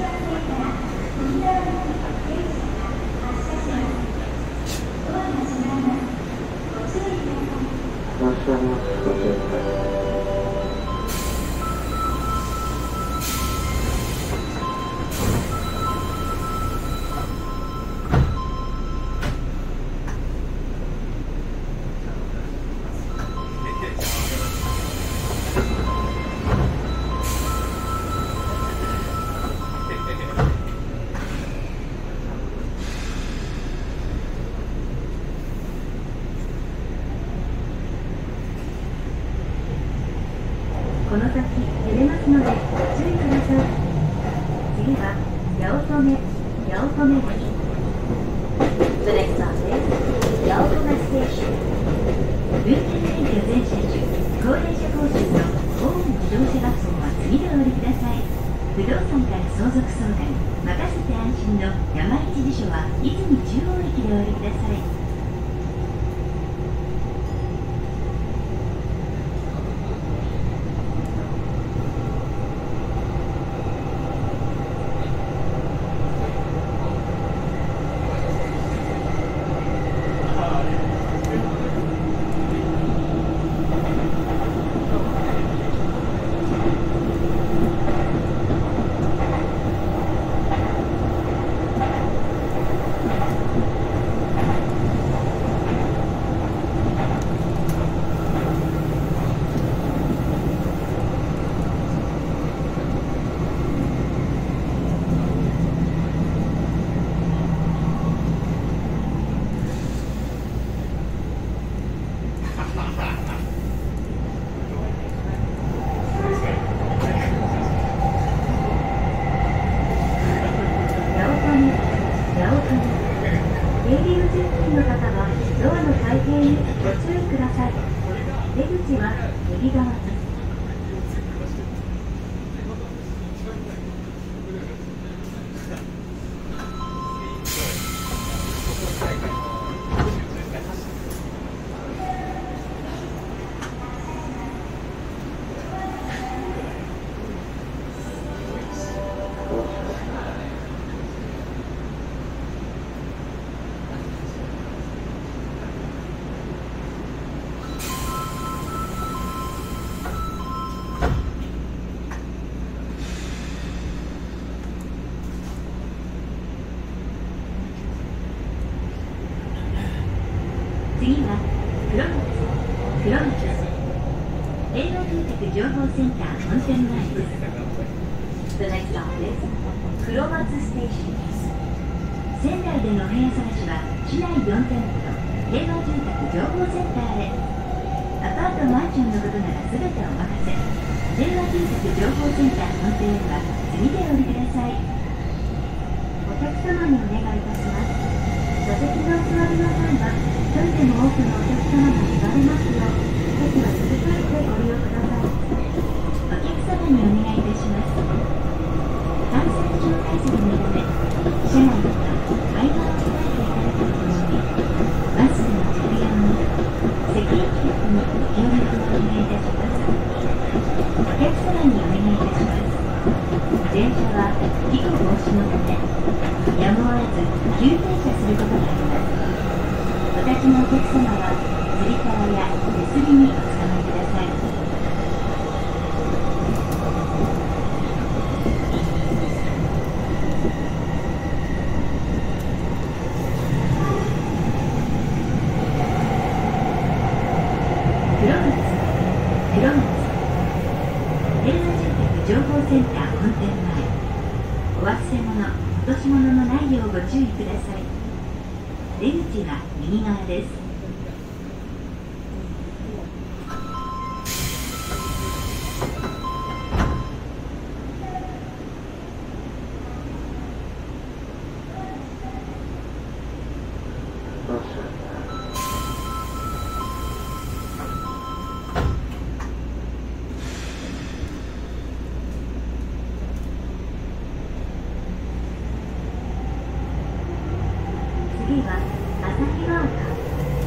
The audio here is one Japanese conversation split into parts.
この先揺れますのでご注意ください。次は八乙女です。The next stop is 八乙女 Station。運転免許全車種、高齢者講習の大井自動車学校は次でお降りください。不動産から相続相談、任せて安心の山一辞書は泉中央駅でお降りください。出入り口付近の方はドアの開閉にご注意ください。出口は右側です。次は黒松平和住宅情報センター本店前です。The next stop is 黒松ステーションです。仙台でのお部屋探しは市内4店舗と平和住宅情報センターへ。アパートマンションのことなら全てお任せ。平和住宅情報センター本店へは次でお降りください。お客様にお願いいたします。座席のお座りの際は一人でも多くのお客様が座れますよう席は続けてご利用ください。お客様にお願いいたします。感染症対策のため車内では会話を控えていただくとともにマスクの着用にセキュリティにご協力をお願いいたします。お客様にお願いいたします。電車は事故防止のためやむを得ず急停車することがあります。お立ちのお客様はつり革や手すりにおつかまりください。黒松平和住宅情報センター本店前。お忘れ物、落とし物のないようご注意ください。出口は右側です。次は朝日ヶ丘。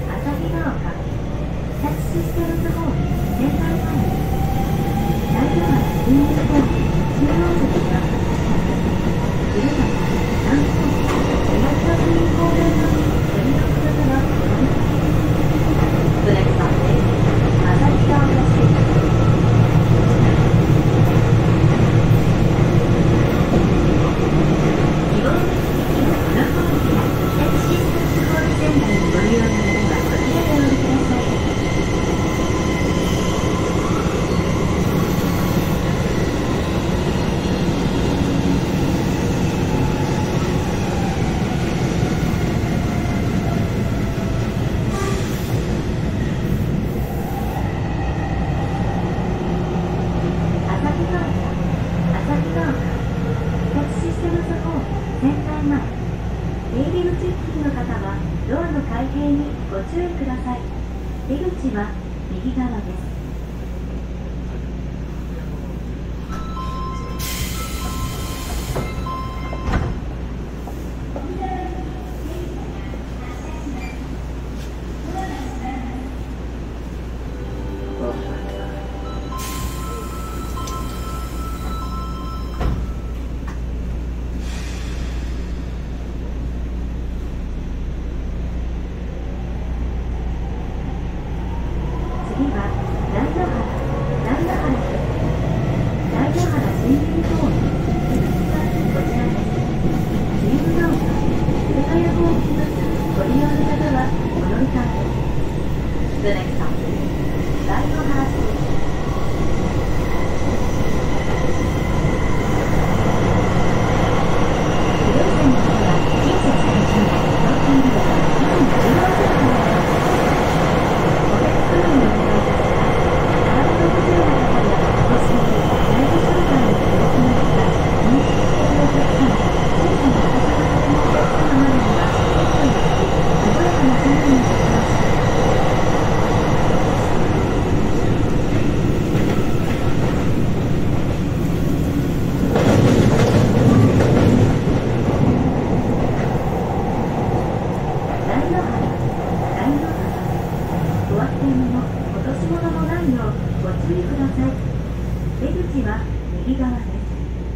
前、出入り口付近の方はドアの開閉にご注意ください。出口は右側です。次は大野原森林公園。こちらです。自由が丘、古谷方面ご利用の方はお乗り換えです。The next stop is 大野原ステーション。不動産の方は近接最新の料金利用以前の16分になります。お客様にお願いいたします。カードのご利用の方やもしくはライブ商売のご用の方、認識しているお客様、小さなお子様連れのお客様までにはセットにつき、和やかな参加にいたします。お忘れ物、落とし物のないようご注意ください。出口は右側です。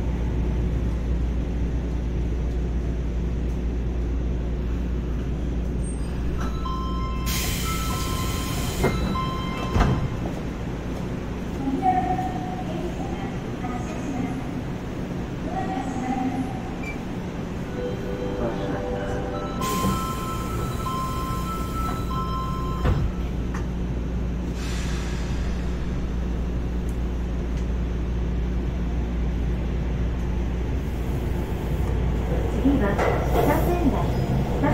次は北仙台です。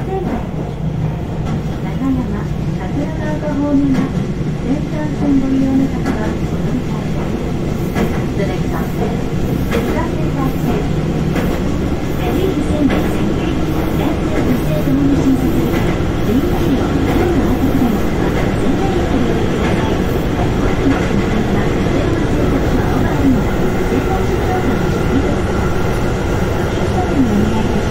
中山、桜ヶ丘方面がセンター線ご利用の方はお乗り換えです。The next stop is 北仙台線。レディー仙台線へ電車無制ともに新設です。電気料、夜の後くらいの方は仙台駅でお降りください。本日の新幹は電話生活の青葉になる仙台出張館の次です。お願いいたします。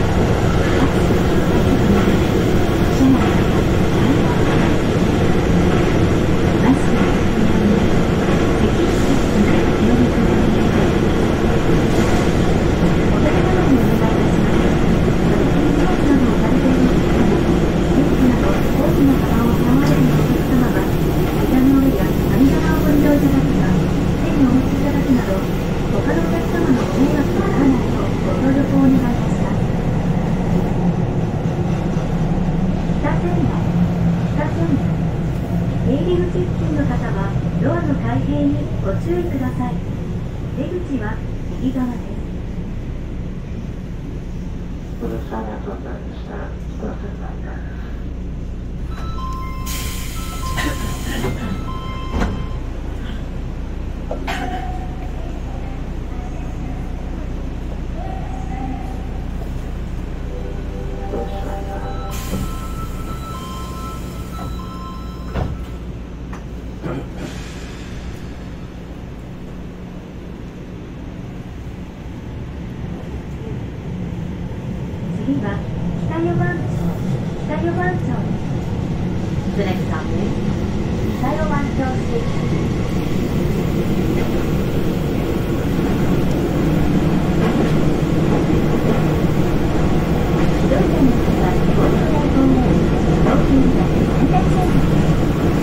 出入り口付近の方はドアの開閉にご注意ください。出口は右側です。 ご乗車ありがとうございました。北仙台です。 次は北四番町です。The next stop is 北四番町ステーション。不動産の方は大戸台方面、東京には反対サービスです。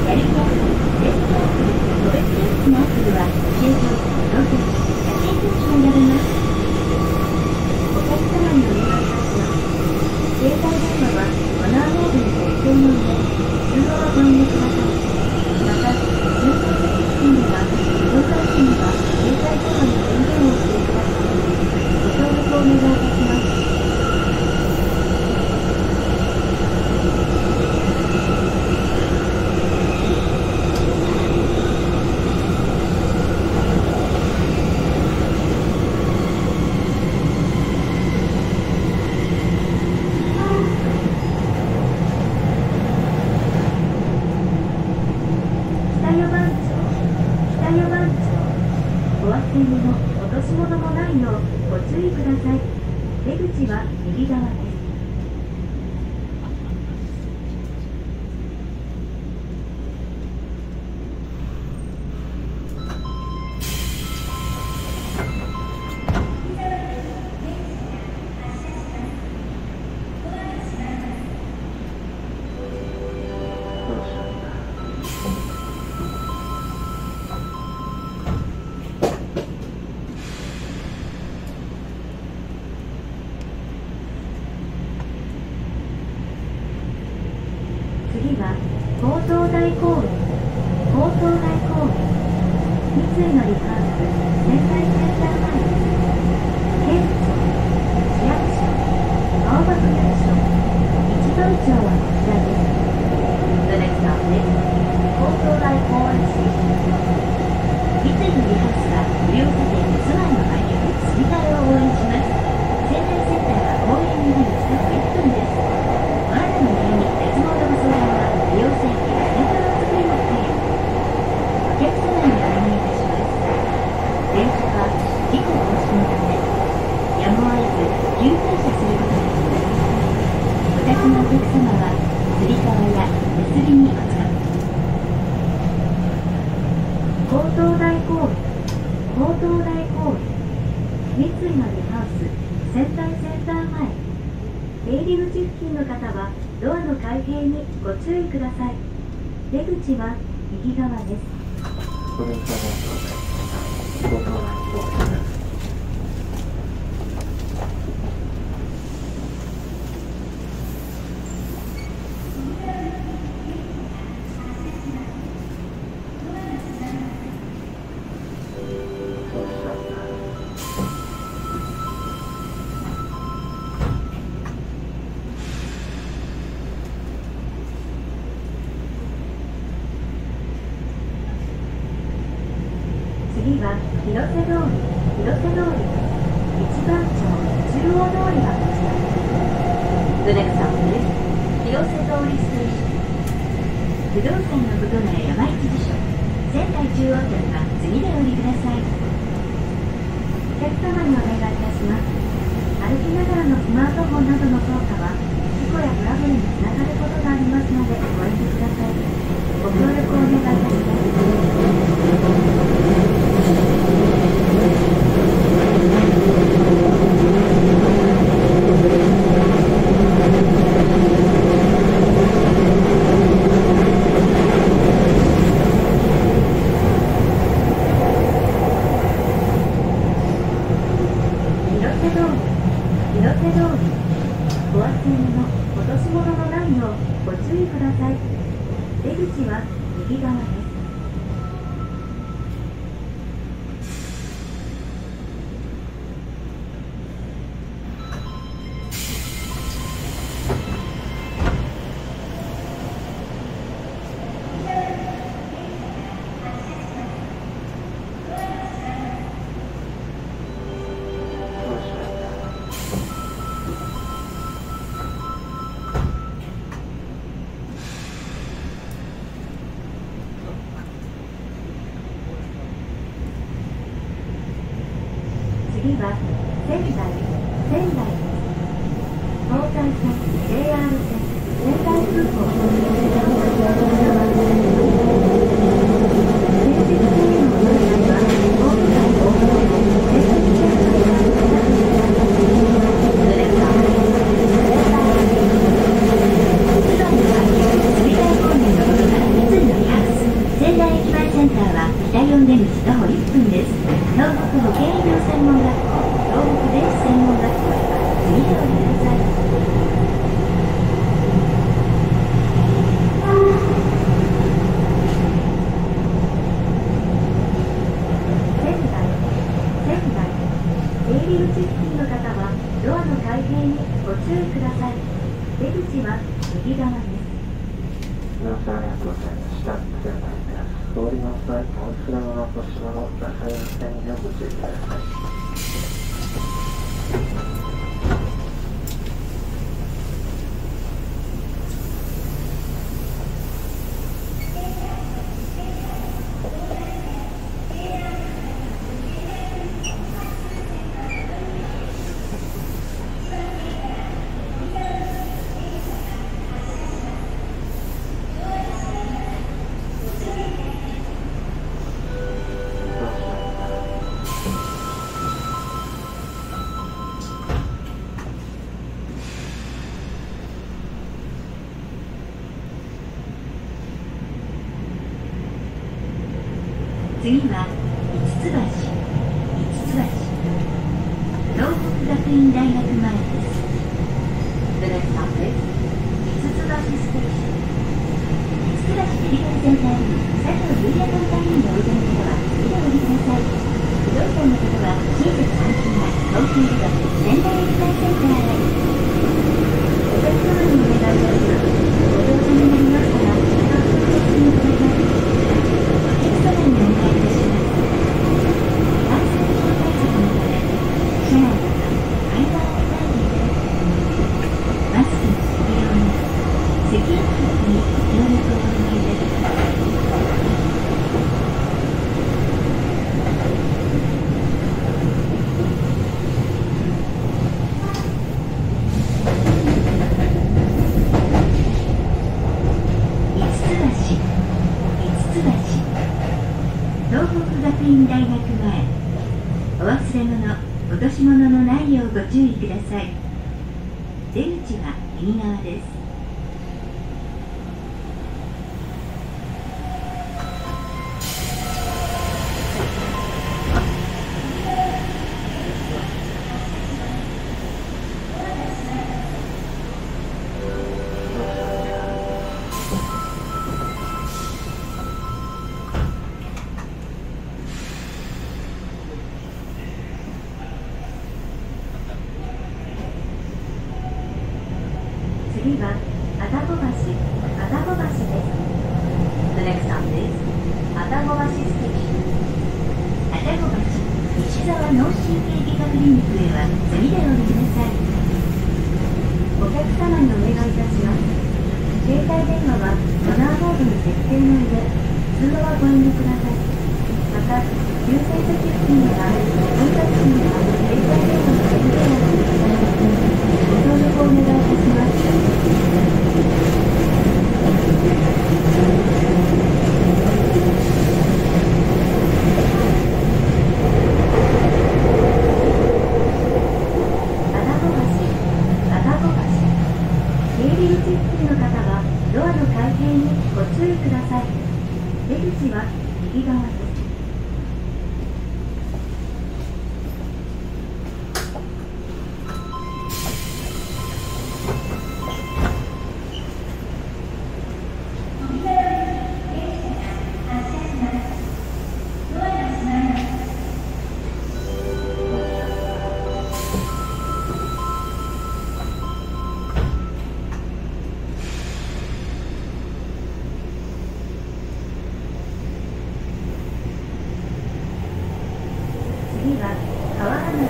やりやすい、デスクアプリ、個別レッスンのアプリは終了、当然、写真通知がやれます。お客様にお願いいたします。携帯電話はマナーモードに設定の上、通話は番ご注意ください。出口は右側です。次は高東台公園、高東台公園、三井のリハース、仙台センター前です。県庁、市役所、青葉区役所、一番町はこちらです。The next stop is 高東台公園ステーション。三井のリハースは無料査定の住まいの売却、住み替えを応援します。仙台センターは公園になる近く1分です。お肌の悩み、脱毛のご相談は美容整形や洗顔作りのケア。お客様にお願いいたします。電車は事故防止のためやむを得ず急停車することができます。お宅のお客様はつり革や手すりにお使い。高東台公園、高東台公園、三井のリハウス、仙台センター前。出入り口付近の方はドアの開閉にご注意ください。出口は右側です。 ご乗車ありがとうございました。ご搭乗ごめんなさい。 次は広瀬通り、広瀬通り、一番町、中央通りはこちらです。The next stop is 広瀬通りステーション。不動産のことなら山一辞書、仙台中央店は次でお降りください。お客様にお願いいたします。歩きながらのスマートフォンなどの操作は事故やトラブルにつながることがありますのでご遠慮ください。ご協力をお願いいたします。広瀬通り、ご忘れ物、落とし物のないようご注意ください。出口は右側です。次は仙台です。東海線、JR 線、仙台空港を利用するお客様は先日線へのお乗り換えは大舞台大船を先日線のお願いください。それでは一番の開業、住み替え公園のことから三井のリハウス、仙台駅前センターは北4出口徒歩1分です。東北保健医療専門学校、東北電子専門学校へは次でお降りください。出入り口付近の方はドアの開閉にご注意ください。出口は右側です。 ご乗車ありがとうございました。仙台です。通りの際、お忘れ物、落とし物、なさいませんようご注意ください。 次は五ツ橋、東北学院大学前です。The next stop is 五ツ橋ステーション。五ツ橋メディカルセンターに佐藤優也反対員においでの方は次でお降りください。不動産の方は親切安心な東急リバス仙台メディカルセンターへ。お客様にお願いいたします。ご乗車になりましたら、どうぞご確認ください。お客様にお願いいたします。感染症対策のため、車内では会話を控えていただき、マスクの着用に、咳や咳にご協力をお願いいたします。東北学院大学前、お忘れ物、落とし物のないようご注意ください。出口は右側です。次は愛宕橋です。The next stop is 愛宕橋ステーション。愛宕橋西沢脳神経外科クリニックへは次でお降りください。お客様にお願いいたします。携帯電話はマナーモードの設定内で、通話はご遠慮ください。また、優先席付近や本タクシーや携帯電話の電源をご協力をお願いいたします。出入り口付近の方はドアの開閉にご注意ください。出口は右側です。次は河原町。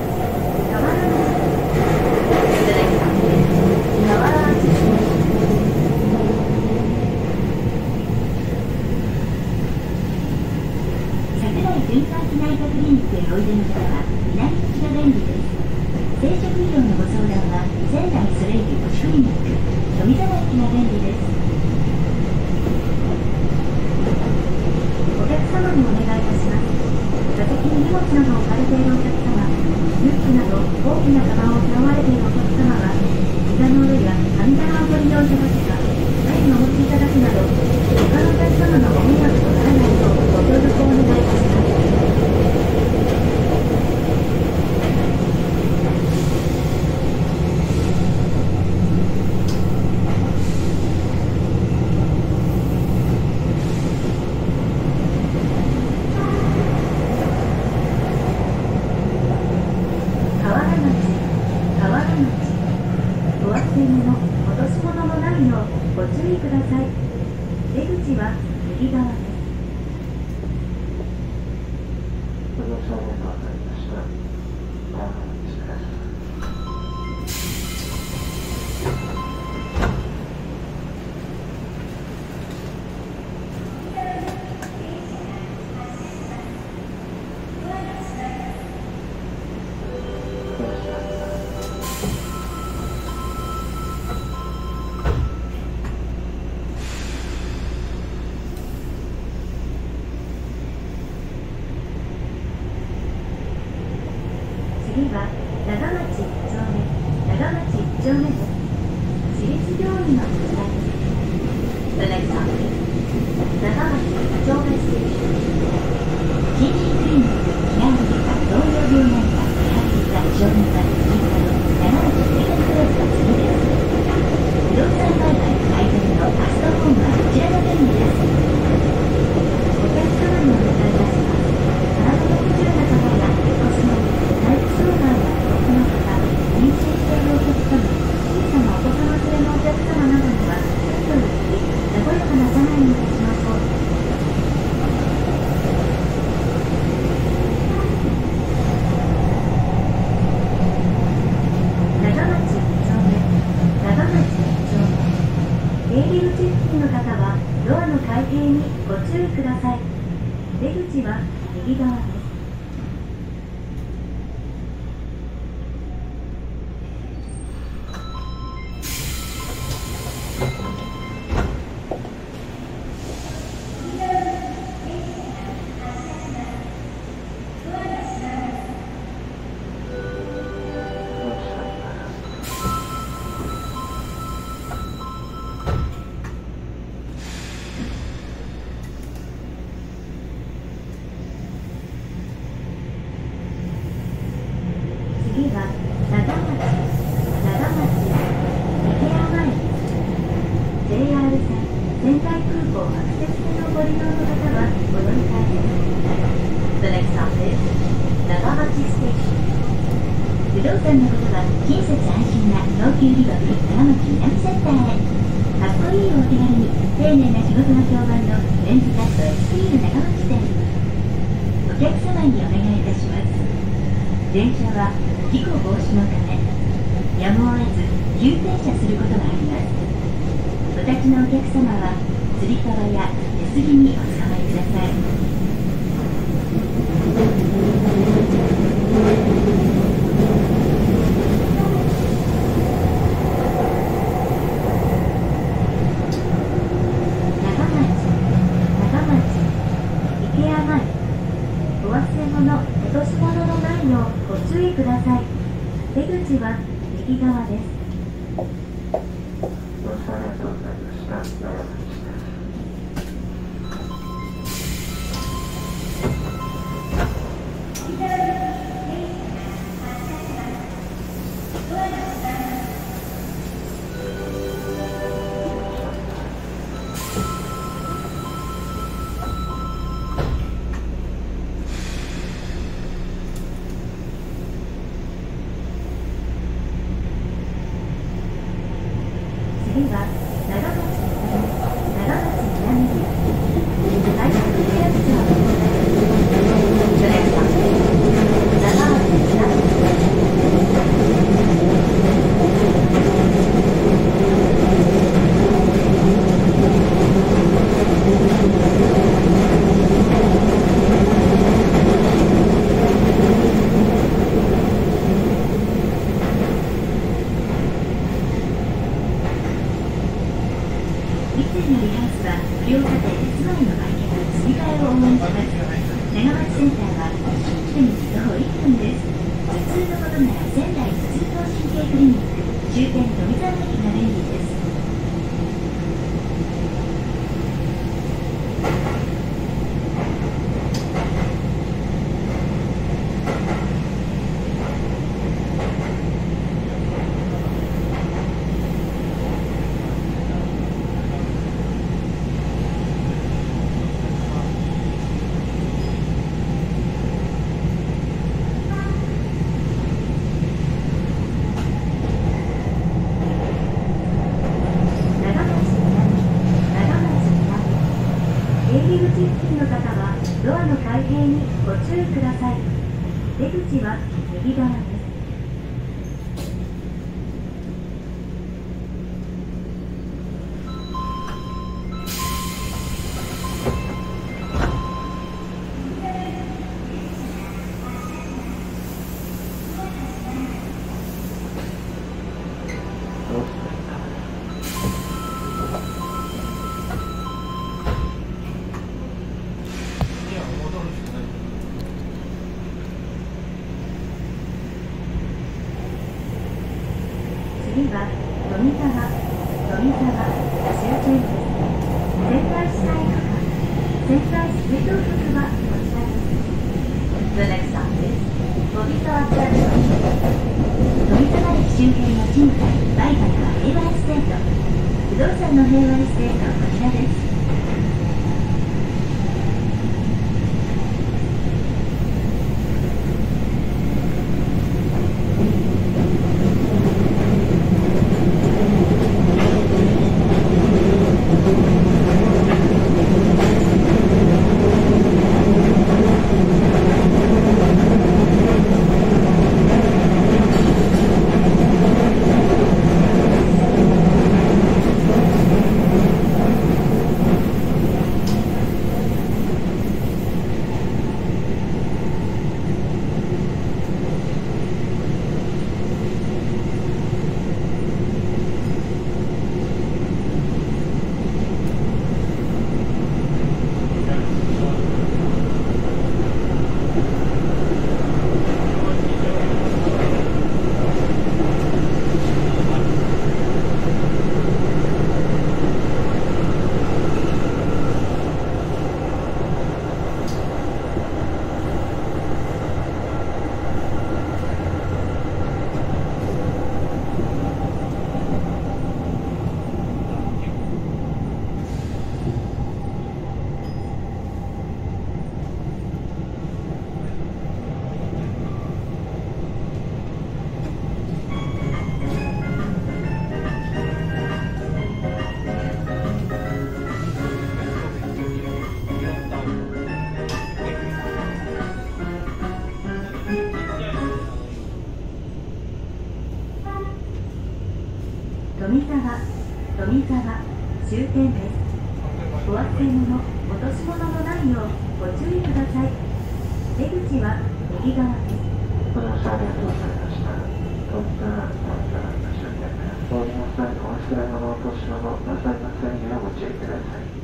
桜井循環器内科クリニックへおいでの方は南口が便利です。生殖医療のご相談は仙台ソレイユ都市クリニック、富沢駅が便利です。お客様にお願いいたします。座席に荷物などを置かれているお客様、リュックなど大きなカバンを背負われているお客様は、膝の上や網棚をご利用いただくか、台にお持ちいただくなど、他のお客様のご迷惑とならないようご協力をお願いいたします。お忘れ物、落とし物のないようご注意ください。出口は右側です。 ご乗車ありがとうございました。お待ちください。 次は長町1丁目です。私立病院のこちらです。 The next stop is 長町長部ステーション。新人クリニック気軽外科東洋病内科手配外科小児科皮膚科の長町生活クロスの次です。不動産売買開店のファストホームはこちらの便利です。お客様にお願いいたします。体の不自由な方やお年寄り、体育障害や病気の方、妊娠しているお客様、小さなお子様連れのお客様などには席を譲り、和やかな車内にいたしましょう。長町2丁目、長町2丁目。出入り口付近の方はドアの開閉にご注意ください。出口は右側です。次は長町、池谷前です。JR 線、仙台空港アクセス線をご利用の方はご乗り換えです。The next stop is 長町ステーション。不動産のことは親切安心な東急リバブ長町南センターへ。かっこいいお手軽に丁寧な仕事が評判のレンズカット XL 長町店。お客様にお願いいたします。電車は事故防止のためやむを得ず急停車することがあります。お立ちのお客様はつり革や手すりにおつかまりください。長町池谷前。お忘れ物、落とし物のないようご注意ください。出口は右側です。 ご視聴ありがとうございました。長町です。 次は長町南です。快速リアクション。それでは長町南。三井のリハウスは不良家庭で住まいの売却、住み替えを応援します。長町センターは新来に徒歩1分です。頭痛のことなら仙台頭痛頭神経クリニック、終点富沢駅が便利です。出入り口付近の方はドアの開閉にご注意ください。出口は右側です。次は富沢終点です。 仙台市内とか仙台市水道局はこちらです。The next stop is 飛沢ジャンクション。飛沢駅周辺の賃貸、売買は平和エステート。不動産の平和エステートはこちらです。富沢終点です。お忘れ物、落とし物のないようご注意ください。出口は右側です。 ご乗車ありがとうございました。富沢終点です。お降りの際、お忘れ物、落とし物なさいませんようご注意ください。